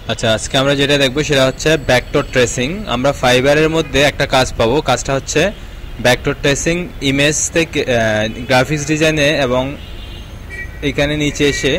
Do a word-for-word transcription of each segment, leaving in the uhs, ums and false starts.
আচ্ছা, আজকে আমরা যেটা দেখব সেটা হচ্ছে ভেক্টর ট্রেসিং। আমরা ফাইবারের মধ্যে একটা কাজ পাবো। কাজটা হচ্ছে ভেক্টর ট্রেসিং ইমেজ থেকে গ্রাফিক্স ডিজাইনে, এবং এখানে নিচে এসে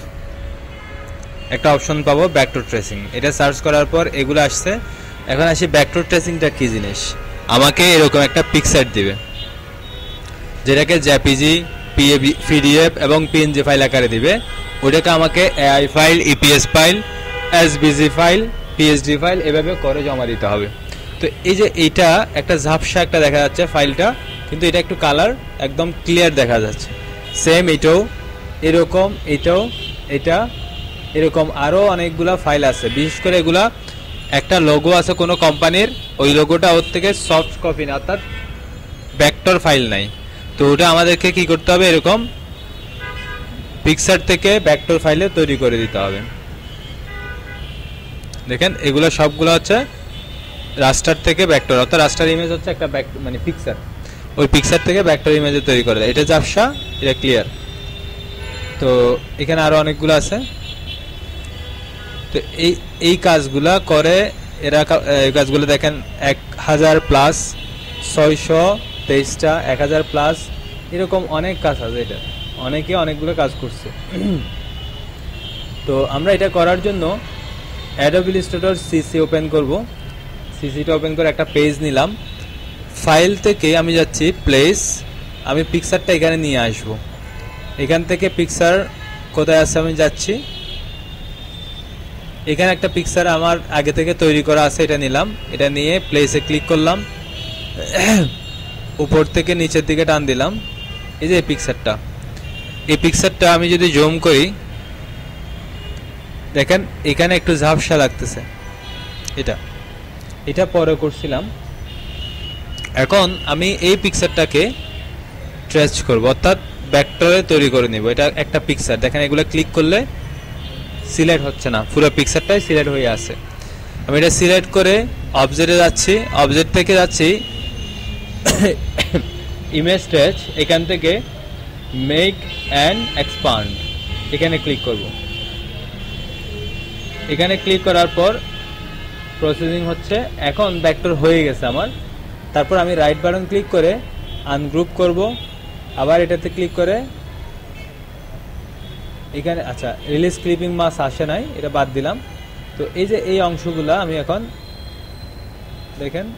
একটা অপশন পাবো ভেক্টর ট্রেসিং। এটা সার্চ করার পর এগুলো আসছে। এখন আসি ভেক্টর ট্রেসিংটা কী জিনিস। আমাকে এরকম একটা পিকচার দিবে, যেটাকে জেপিজি, পিডিএফ এবং পিএনজি ফাইল আকারে দিবে। ওটাকে আমাকে এআই ফাইল, ইপিএস ফাইল, এসবিজি ফাইল, পিএসডি ফাইল এভাবে করে জমা দিতে হবে। তো এই যে এইটা একটা ঝাপসা একটা দেখা যাচ্ছে ফাইলটা, কিন্তু এটা একটু কালার একদম ক্লিয়ার দেখা যাচ্ছে। সেম এটাও এরকম, এটাও এটা এরকম আরও অনেকগুলা ফাইল আছে। বিশেষ করে এগুলা একটা লোগো আছে কোনো কোম্পানির, ওই লোগোটা ওর থেকে সফট কপি না, অর্থাৎ ভেক্টর ফাইল নাই। তো ওটা আমাদেরকে কি করতে হবে, এরকম পিকচার থেকে ভেক্টর ফাইলে তৈরি করে দিতে হবে। দেখেন এগুলো সবগুলো হচ্ছে রাস্টার থেকে ভেক্টর, অর্থাৎ রাস্টার ইমেজ হচ্ছে একটা মানে পিকচার, ওই পিকচার থেকে ভেক্টর ইমেজে তৈরি করে দেয়। এটা ঝাপসা, এটা ক্লিয়ার। তো এখানে আরো অনেকগুলো আছে। তো এই এই কাজগুলা করে এরা। এই কাজগুলো দেখেন এক হাজার প্লাস, ছয়শো তেইশটা, এক হাজার প্লাস, এরকম অনেক কাজ আছে। এটা অনেকে অনেকগুলো কাজ করছে। তো আমরা এটা করার জন্য অ্যাডোবি ইলাস্ট্রেটর সিসি ওপেন করব। সিসিটা ওপেন করে একটা পেজ নিলাম। ফাইল থেকে আমি যাচ্ছি প্লেস, আমি পিকচারটা এখানে নিয়ে আসব। এখান থেকে পিকচার কোথায় আছে আমি যাচ্ছি, এখানে একটা পিকচার আমার আগে থেকে তৈরি করা আছে, এটা নিলাম। এটা নিয়ে প্লেসে ক্লিক করলাম, উপর থেকে নিচের দিকে টান দিলাম। এই যে এই পিকচারটা, এই পিকচারটা আমি যদি জুম করি, দেখেন এখানে একটু ঝাপসা লাগতেছে। এটা এটা পরে করছিলাম। এখন আমি এই পিকচারটাকে ট্রেস করব, অর্থাৎ ভেক্টরে তৈরি করে নিব। এটা একটা পিকচার, দেখেন এগুলো ক্লিক করলে সিলেক্ট হচ্ছে না, পুরো পিকচারটাই সিলেক্ট হয়ে আছে। আমি এটা সিলেক্ট করে অবজেক্টে যাচ্ছি, অবজেক্ট থেকে যাচ্ছি ইমেজ ট্রেস, এখান থেকে মেক অ্যান্ড এক্সপান্ড, এখানে ক্লিক করব। এখানে ক্লিক করার পর প্রসেসিং হচ্ছে। এখন ভেক্টর হয়ে গেছে আমার। তারপর আমি রাইট বাটন ক্লিক করে আনগ্রুপ করব। আবার এটাতে ক্লিক করে এখানে, আচ্ছা রিলিজ ক্লিপিং মাস আসে নাই, এটা বাদ দিলাম। তো এই যে এই অংশগুলা আমি এখন দেখেন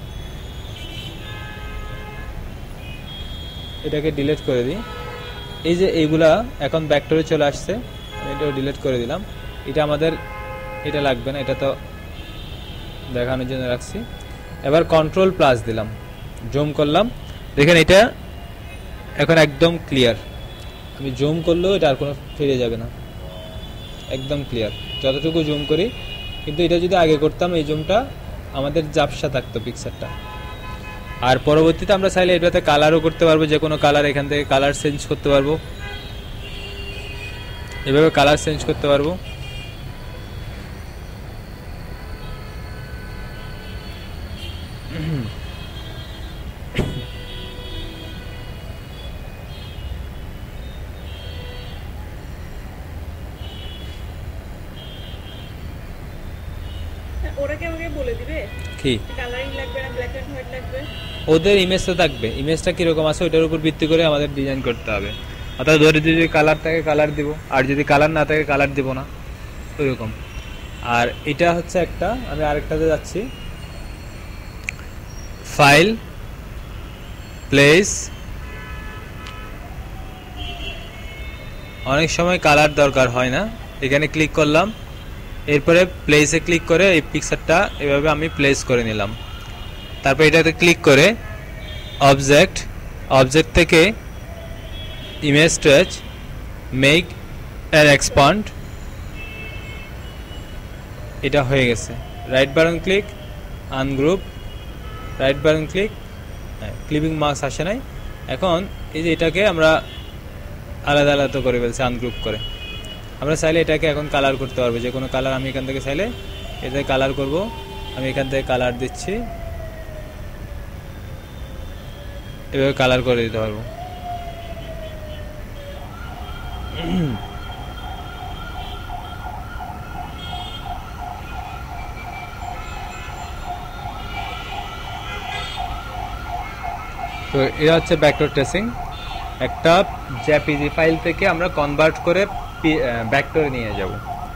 এটাকে ডিলিট করে দিই। এই যে এইগুলা এখন ভেক্টরে চলে আসছে, এটাও ডিলিট করে দিলাম। এটা আমাদের এটা লাগবে না, এটা তো দেখানোর জন্য রাখছি। এবার কন্ট্রোল প্লাস দিলাম, জুম করলাম, দেখেন এটা এখন একদম ক্লিয়ার। আমি জুম করলেও এটা আর কোনো ফিরে যাবে না, একদম ক্লিয়ার যতটুকু জুম করি। কিন্তু এটা যদি আগে করতাম, এই জুমটা আমাদের ঝাপসা থাকতো পিকচারটা। আর পরবর্তীতে আমরা চাইলে এটাতে কালারও করতে পারবো, যে কোনো কালার এখান থেকে কালার চেঞ্জ করতে পারবো, এভাবে কালার চেঞ্জ করতে পারবো। ওদের ইমেজ তো থাকবে, ইমেজটা কিরকম আছে ওইটার উপর ভিত্তি করে আমাদের ডিজাইন করতে হবে। অর্থাৎ ধরে যদি কালার থাকে কালার দিব, আর যদি কালার না থাকে কালার দিব না, ওইরকম। আর এটা হচ্ছে একটা, আমি আরেকটাতে যাচ্ছি, ফাইল, প্লেস। অনেক সময় কালার দরকার হয় না, এখানে ক্লিক করলাম, এরপরে প্লেসে ক্লিক করে এই পিকচারটা এভাবে আমি প্লেস করে নিলাম। তারপর এটাতে ক্লিক করে অবজেক্ট, অবজেক্ট থেকে image trace, make and expand, এটা হয়ে গেছে। Right button click, ungroup, right button click, clipping marks আসে নাই। এখন এই যে এটাকে আমরা আলাদা আলাদা করে ফেলছি আনগ্রুপ করে। আমরা চাইলে এটাকে এখন কালার করতে পারবো, যে কোনো কালার আমি এখান থেকে চাইলে এটাকে কালার করব। আমি এখান থেকে কালার দিচ্ছি, এভাবে কালার করে দিতে পারবো। তো এটা হচ্ছে ব্যাকডোর ট্রেসিং, একটা জেপিজি ফাইল থেকে আমরা কনভার্ট করে ব্যাকডোরে নিয়ে যাব।